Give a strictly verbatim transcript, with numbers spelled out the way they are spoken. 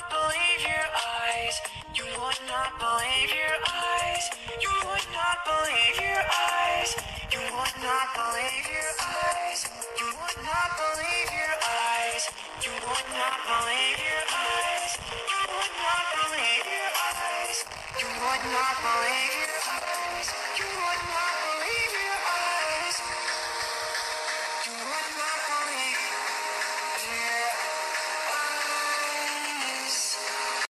believe your eyes. You would not believe your eyes. You would not believe your eyes. You would not believe your eyes. You would not believe your eyes. You would not believe your eyes. You would not believe your eyes. You would not believe